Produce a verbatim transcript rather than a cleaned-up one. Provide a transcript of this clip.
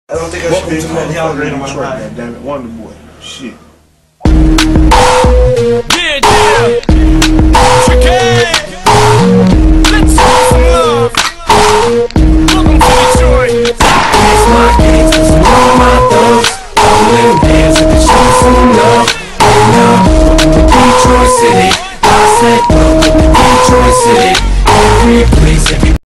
I don't think I should be doing the algorithm on my. Damn it, Wonder Boy. Shit. Yeah, yeah.